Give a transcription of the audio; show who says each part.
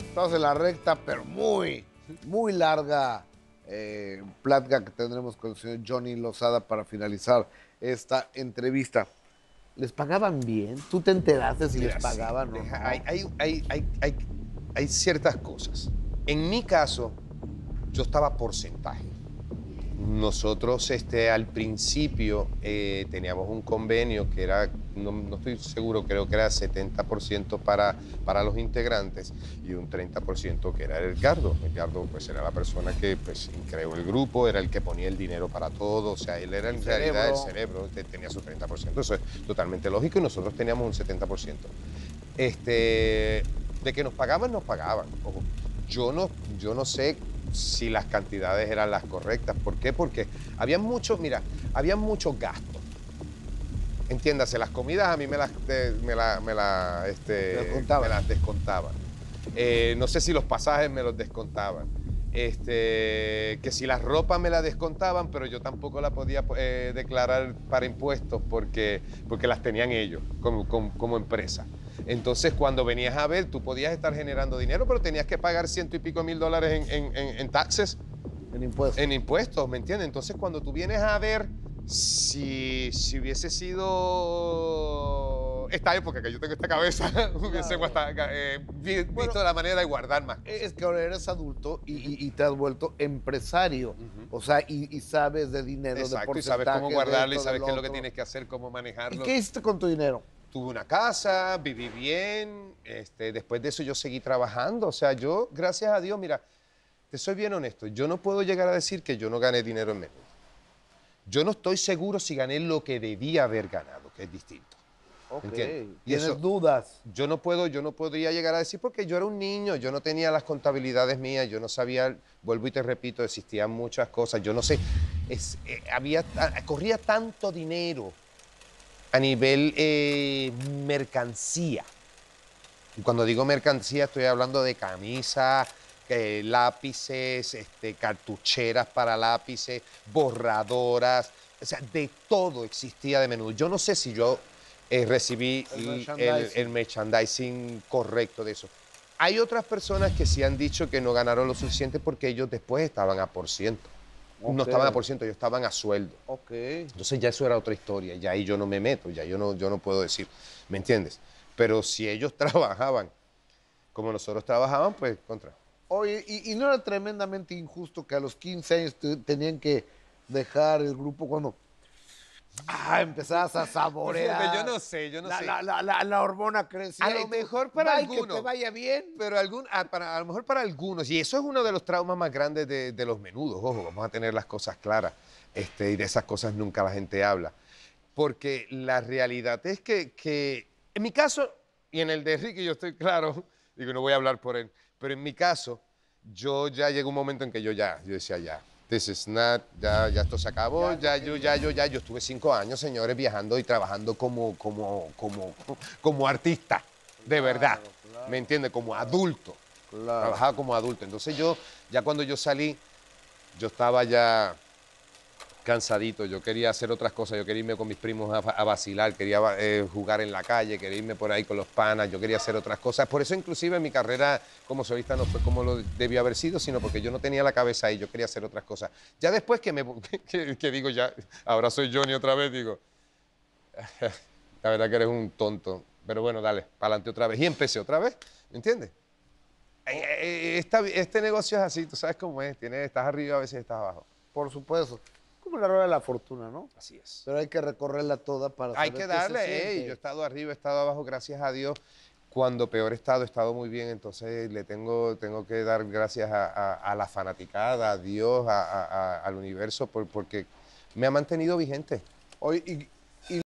Speaker 1: Estamos en la recta, pero muy larga plática que tendremos con el señor Johnny Lozada para finalizar esta entrevista. ¿Les pagaban bien? ¿Tú te enteraste si les
Speaker 2: Mira, sí,
Speaker 1: pagaban o no?
Speaker 2: hay ciertas cosas. En mi caso, yo estaba porcentaje. Nosotros al principio teníamos un convenio que era, no estoy seguro, creo que era 70% para los integrantes y un 30% que era Edgardo. Edgardo pues era la persona que pues, creó el grupo, era el que ponía el dinero para todo, o sea, él era en realidad el cerebro, tenía su 30%, eso es totalmente lógico y nosotros teníamos un 70%. De que nos pagaban, nos pagaban. Ojo, yo no sé si las cantidades eran las correctas. ¿Por qué? Porque había mucho, mira, había muchos gastos. Entiéndase, las comidas a mí me las descontaban. No sé si los pasajes me los descontaban. Que si las ropas me las descontaban, pero yo tampoco la podía declarar para impuestos porque las tenían ellos como empresa. Entonces, cuando venías a ver, tú podías estar generando dinero, pero tenías que pagar $100 y pico mil en taxes.
Speaker 1: En impuestos.
Speaker 2: En impuestos, ¿me entiendes? Entonces, cuando tú vienes a ver si hubiese sido esta época que yo tengo esta cabeza, hubiésemos visto la manera de guardar más cosas.
Speaker 1: Es que ahora eres adulto y te has vuelto empresario. O sea, y sabes de dinero,
Speaker 2: Exacto,
Speaker 1: de
Speaker 2: y sabes cómo
Speaker 1: porcentaje,
Speaker 2: guardarlo
Speaker 1: de
Speaker 2: y
Speaker 1: esto,
Speaker 2: sabes
Speaker 1: del
Speaker 2: qué es lo que
Speaker 1: otro.
Speaker 2: tienes que hacer, cómo
Speaker 1: ¿Y
Speaker 2: manejarlo.
Speaker 1: qué hiciste con tu dinero?
Speaker 2: Tuve una casa, viví bien, después de eso yo seguí trabajando. O sea, yo, gracias a Dios, mira, te soy bien honesto, yo no puedo llegar a decir que yo no gané dinero en menudo. Yo no estoy seguro si gané lo que debía haber ganado, que es distinto.
Speaker 1: Ok,
Speaker 2: ¿Entiendes? Y
Speaker 1: ¿tienes
Speaker 2: eso,
Speaker 1: dudas?
Speaker 2: yo no podría llegar a decir porque yo era un niño, yo no tenía las contabilidades mías, yo no sabía, vuelvo y te repito, existían muchas cosas, yo no sé, corría tanto dinero a nivel mercancía. Y cuando digo mercancía estoy hablando de camisas, lápices, cartucheras para lápices, borradoras, o sea, de todo existía de menudo. Yo no sé si yo recibí el merchandising correcto de eso. Hay otras personas que sí han dicho que no ganaron lo suficiente porque ellos después estaban a por ciento. No estaban a por ciento, ellos estaban a sueldo.
Speaker 1: Ok.
Speaker 2: Entonces ya eso era otra historia, ya ahí yo no me meto, ya yo no puedo decir, ¿me entiendes? Pero si ellos trabajaban como nosotros trabajaban, pues contra.
Speaker 1: Oye, ¿y no era tremendamente injusto que a los 15 años tenían que dejar el grupo cuando empezabas a saborear?
Speaker 2: Yo no sé.
Speaker 1: La hormona crecía.
Speaker 2: A lo mejor para
Speaker 1: Que te
Speaker 2: algunos,
Speaker 1: vaya bien.
Speaker 2: pero a lo mejor para algunos, y eso es uno de los traumas más grandes de los menudos, ojo, vamos a tener las cosas claras, y de esas cosas nunca la gente habla. Porque la realidad es que en mi caso, y en el de Ricky yo estoy claro, digo, no voy a hablar por él, pero en mi caso, yo ya llegó un momento en que yo decía ya, this is not, ya esto se acabó, yo estuve 5 años, señores, viajando y trabajando como artista, de verdad, ¿me entiende? Como adulto, trabajaba como adulto. Entonces ya cuando yo salí, yo estaba ya cansadito, yo quería hacer otras cosas, yo quería irme con mis primos a vacilar, quería jugar en la calle, quería irme por ahí con los panas, yo quería hacer otras cosas. Por eso inclusive mi carrera como solista no fue como lo debió haber sido, sino porque yo no tenía la cabeza ahí, yo quería hacer otras cosas. Ya después que digo, ya, ahora soy Johnny otra vez, digo, la verdad que eres un tonto, pero bueno, dale, para adelante otra vez. Y empecé otra vez, ¿me entiendes? Este negocio es así, tú sabes cómo es, estás arriba, a veces estás abajo.
Speaker 1: Por supuesto. Como la rueda de la fortuna, ¿no?
Speaker 2: Así es.
Speaker 1: Pero hay que recorrerla toda para
Speaker 2: Hay
Speaker 1: saber
Speaker 2: que
Speaker 1: qué se
Speaker 2: darle,
Speaker 1: siente.
Speaker 2: yo he estado arriba, he estado abajo, gracias a Dios. Cuando peor he estado muy bien, entonces tengo que dar gracias a la fanaticada, a Dios, al universo, porque me ha mantenido vigente.
Speaker 1: Oye,